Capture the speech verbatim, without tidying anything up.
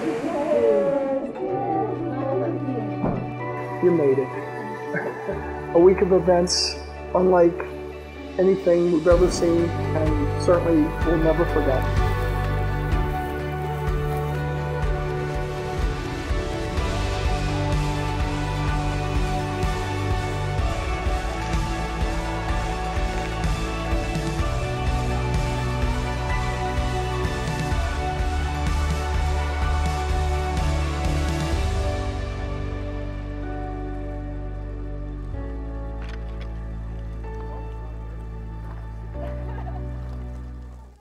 You made it. A week of events unlike anything we've ever seen, and certainly we'll never forget.